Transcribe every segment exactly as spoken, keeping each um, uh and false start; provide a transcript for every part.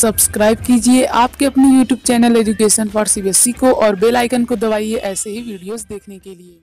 Subscribe कीजिए आपके अपने YouTube channel education for CBSE को और बेल आइकन को दबाइए ऐसे ही वीडियोस देखने के लिए।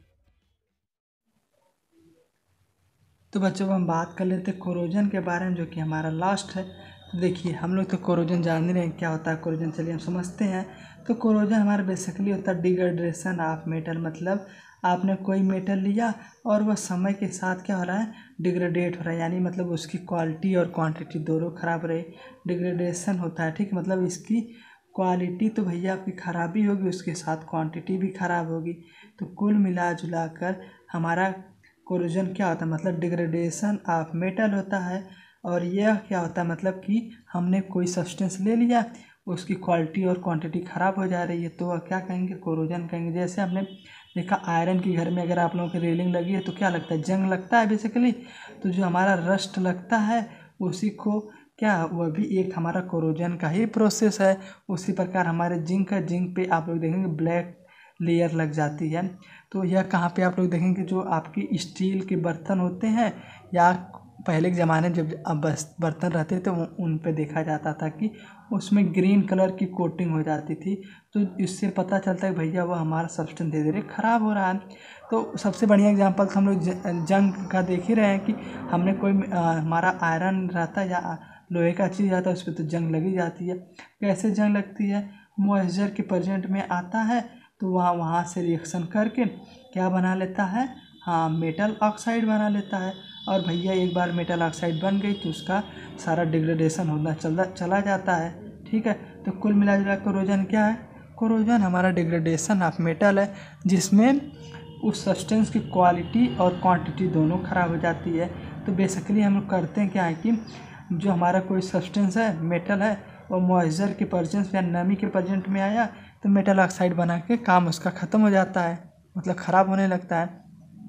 तो बच्चों हम बात कर लेते हैं कोरोजन के बारे में, जो कि हमारा लास्ट है। तो देखिए हम लोग तो कोरोजन जान ही रहे हैं क्या होता है कोरोजन, चलिए हम समझते हैं। तो कोरोजन हमारा बेसिकली होता है डिग्रेडेशन ऑफ मेटल, मतलब आपने कोई मेटल लिया और वह समय के साथ क्या हो रहा है, डिग्रेडेट हो रहा है, यानी मतलब उसकी क्वालिटी और क्वांटिटी दोनों खराब रहे, डिग्रेडेशन होता है। ठीक, मतलब इसकी क्वालिटी तो भैया आपकी खराबी होगी, उसके साथ क्वांटिटी भी खराब होगी। तो कुल मिला जुला कर हमारा कोरोजन क्या होता है, मतलब डिग्रेडेशन ऑफ मेटल होता है। और यह क्या होता है, मतलब कि हमने कोई सब्सटेंस ले लिया, उसकी क्वालिटी और क्वांटिटी ख़राब हो जा रही है, तो वह क्या कहेंगे, कोरोजन कहेंगे। जैसे हमने देखा आयरन की घर में अगर आप लोगों की रेलिंग लगी है तो क्या लगता है, जंग लगता है बेसिकली। तो जो हमारा रस्ट लगता है उसी को क्या, वह भी एक हमारा कोरोजन का ही प्रोसेस है। उसी प्रकार हमारे जिंक है, जिंक पे आप लोग देखेंगे ब्लैक लेयर लग जाती है। तो यह कहाँ पे आप लोग देखेंगे, जो आपकी स्टील के बर्तन होते हैं या पहले के ज़माने में जब अब बर्तन रहते थे उन पे देखा जाता था कि उसमें ग्रीन कलर की कोटिंग हो जाती थी। तो इससे पता चलता है भैया वो हमारा सब्सटेंस धीरे धीरे ख़राब हो रहा है। तो सबसे बढ़िया एग्जांपल तो हम लोग जंग का देख ही रहे हैं कि हमने कोई हमारा आयरन रहता है या लोहे का चीज़ रहता है उस पर तो जंग लगी जाती है। कैसे जंग लगती है, मॉइस्चर के प्रेजेंट में आता है तो वहाँ वहाँ से रिएक्शन करके क्या बना लेता है, हाँ मेटल ऑक्साइड बना लेता है। और भैया एक बार मेटल ऑक्साइड बन गई तो उसका सारा डिग्रेडेशन होना चला चला जाता है। ठीक है, तो कुल मिला जुला कोरोजन क्या है, कोरोजन हमारा डिग्रेडेशन ऑफ मेटल है, जिसमें उस सब्सटेंस की क्वालिटी और क्वांटिटी दोनों ख़राब हो जाती है। तो बेसिकली हम लोग करते हैं क्या है कि जो हमारा कोई सब्सटेंस है, मेटल है, और मॉइस्चर के प्रेजेंस या नमी के प्रेजेंट में आया तो मेटल ऑक्साइड बना के काम उसका ख़त्म हो जाता है, मतलब ख़राब होने लगता है।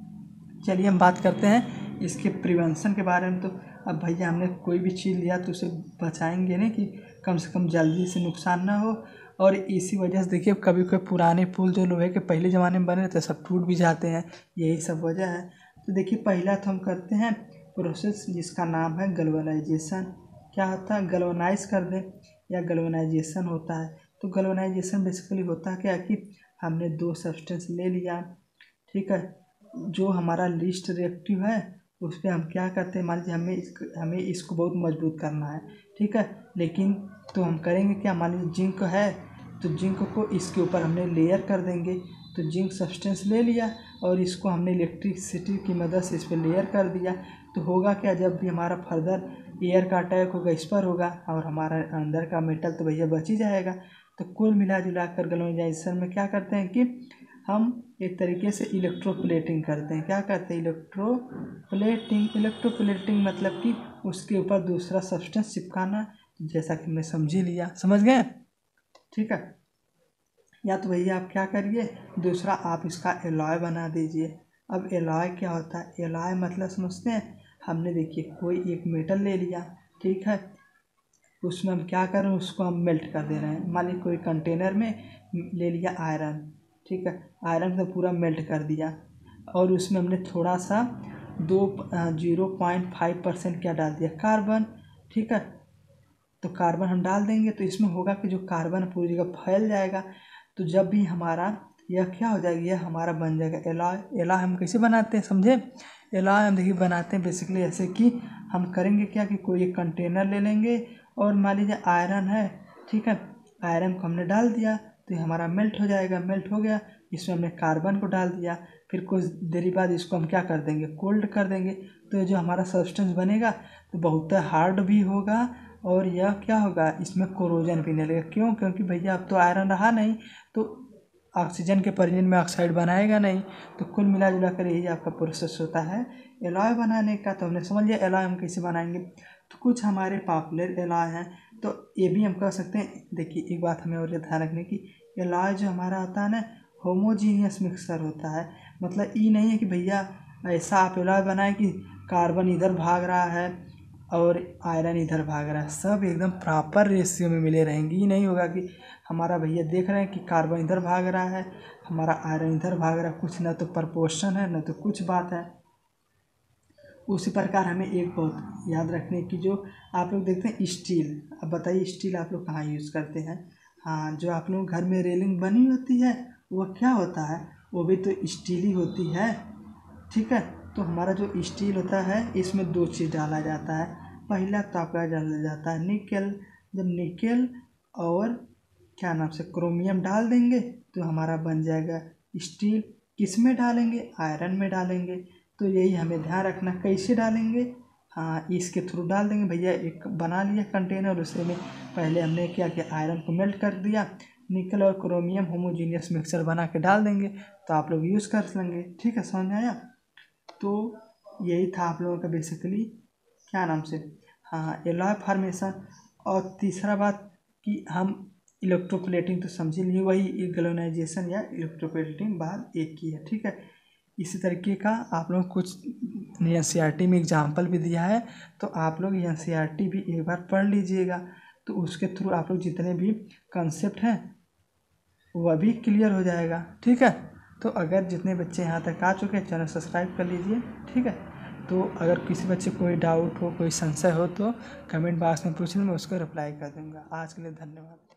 चलिए हम बात करते हैं इसके प्रिवेंशन के बारे में। तो अब भैया हमने कोई भी चीज़ लिया तो उसे बचाएंगे नहीं कि कम से कम जल्दी से नुकसान ना हो। और इसी वजह से देखिए कभी कभी पुराने पुल जो लोहे के पहले ज़माने में बने थे सब टूट भी जाते हैं, यही सब वजह है। तो देखिए पहला तो हम करते हैं प्रोसेस जिसका नाम है गैल्वेनाइजेशन। क्या होता है, गैल्वेनाइज कर दें या गैल्वेनाइजेशन होता है। तो गैल्वेनाइजेशन बेसिकली होता है क्या कि हमने दो सब्सटेंस ले लिया, ठीक है, जो हमारा लीस्ट रिएक्टिव है उस पर हम क्या करते हैं, मान लीजिए हमें इस हमें इसको बहुत मजबूत करना है, ठीक है, लेकिन तो हम करेंगे क्या, मान लीजिए जिंक है तो जिंक को इसके ऊपर हमने लेयर कर देंगे। तो जिंक सब्सटेंस ले लिया और इसको हमने इलेक्ट्रिसिटी की मदद से इस पर लेयर कर दिया। तो होगा क्या, जब भी हमारा फर्दर एयर का अटैक होगा इस पर होगा और हमारा अंदर का मेटल तो भैया बच ही जाएगा। तो कुल मिला जुला कर गैल्वेनाइजेशन में क्या करते हैं कि हम एक तरीके से इलेक्ट्रोप्लेटिंग करते हैं। क्या करते हैं, इलेक्ट्रोप्लेटिंग। इलेक्ट्रोप्लेटिंग मतलब कि उसके ऊपर दूसरा सब्सटेंस चिपकाना, जैसा कि मैं समझ ही लिया, समझ गए, ठीक है। या तो भैया आप क्या करिए, दूसरा आप इसका एलॉय बना दीजिए। अब एलॉय क्या होता है, एलॉय मतलब समझते हैं, हमने देखिए कोई एक मेटल ले लिया, ठीक है, उसमें हम क्या कर रहे हैं, उसको हम मेल्ट कर दे रहे हैं। मान लीजिए कोई कंटेनर में ले लिया आयरन, ठीक है, आयरन को पूरा मेल्ट कर दिया और उसमें हमने थोड़ा सा दो जीरो पॉइंट फाइव परसेंट क्या डाल दिया, कार्बन, ठीक है। तो कार्बन हम डाल देंगे तो इसमें होगा कि जो कार्बन पूरी जगह फैल जाएगा। तो जब भी हमारा यह क्या हो जाएगा, यह हमारा बन जाएगा एलॉय। एलॉय हम कैसे बनाते हैं समझे, एलॉय हम देखिए बनाते हैं बेसिकली ऐसे कि हम करेंगे क्या कि कोई एक कंटेनर ले लेंगे और मान लीजिए आयरन है, ठीक है, आयरन को हमने डाल दिया तो ये हमारा मेल्ट हो जाएगा। मेल्ट हो गया, इसमें हमने कार्बन को डाल दिया, फिर कुछ देरी बाद इसको हम क्या कर देंगे, कोल्ड कर देंगे। तो ये जो हमारा सब्सटेंस बनेगा तो बहुत हार्ड भी होगा और यह क्या होगा, इसमें कोरोजन भी नहीं लगेगा। क्यों, क्योंकि भैया अब तो आयरन रहा नहीं तो ऑक्सीजन के प्रेजेंट में ऑक्साइड बनाएगा नहीं। तो कुल मिला जुला कर यही आपका प्रोसेस होता है एलॉय बनाने का। तो हमने समझ लिया एलॉय हम कैसे बनाएंगे। तो कुछ हमारे पॉपुलर एलॉय हैं, तो ये भी हम कर सकते हैं। देखिए एक बात हमें और ध्यान रखने की, एलॉय जो हमारा होता है ना, होमोजीनियस मिक्सचर होता है। मतलब ये नहीं है कि भैया ऐसा आप एलॉय बनाएं कि कार्बन इधर भाग रहा है और आयरन इधर भाग रहा है, सब एकदम प्रॉपर रेशियो में मिले रहेंगे। ये नहीं होगा कि हमारा भैया देख रहे हैं कि कार्बन इधर भाग रहा है, हमारा आयरन इधर भाग रहा है, कुछ ना तो प्रपोर्शन है ना तो कुछ बात है। उसी प्रकार हमें एक बहुत याद रखने की, जो आप लोग देखते हैं स्टील। अब बताइए स्टील आप लोग कहाँ यूज़ करते हैं? हाँ, जो आप लोग घर में रेलिंग बनी होती है वह क्या होता है? वो भी तो स्टील ही होती है, ठीक है। तो हमारा जो स्टील होता है इसमें दो चीज़ डाला जाता है। पहला तो आपका डाला जाता है निकेल। जब निकेल और क्या नाम से क्रोमियम डाल देंगे तो हमारा बन जाएगा स्टील। किस में डालेंगे? आयरन में डालेंगे। तो यही हमें ध्यान रखना, कैसे डालेंगे? हाँ, इसके थ्रू डाल देंगे भैया। एक बना लिया कंटेनर, उसे में पहले हमने क्या किया, आयरन को मेल्ट कर दिया, निकल और क्रोमियम होमोजीनियस मिक्सचर बना के डाल देंगे, तो आप लोग यूज़ कर लेंगे। ठीक है, समझ में आया? तो यही था आप लोगों का बेसिकली क्या नाम से, हाँ, एलॉय फॉर्मेशन। और तीसरा बात कि हम इलेक्ट्रोप्लेटिंग तो समझ लिए, वही गैल्वेनाइजेशन या इलेक्ट्रोप्लेटिंग बात एक ही है, ठीक है। इसी तरीके का आप लोग कुछ एन सी आर टी में एग्जाम्पल भी दिया है, तो आप लोग एन सी आर टी भी एक बार पढ़ लीजिएगा, तो उसके थ्रू आप लोग जितने भी कंसेप्ट हैं वह भी क्लियर हो जाएगा, ठीक है। तो अगर जितने बच्चे यहाँ तक आ चुके हैं चैनल सब्सक्राइब कर लीजिए, ठीक है। तो अगर किसी बच्चे को कोई डाउट हो, कोई संशय हो तो कमेंट बॉक्स में पूछना, मैं उसको रिप्लाई कर दूँगा। आज के लिए धन्यवाद।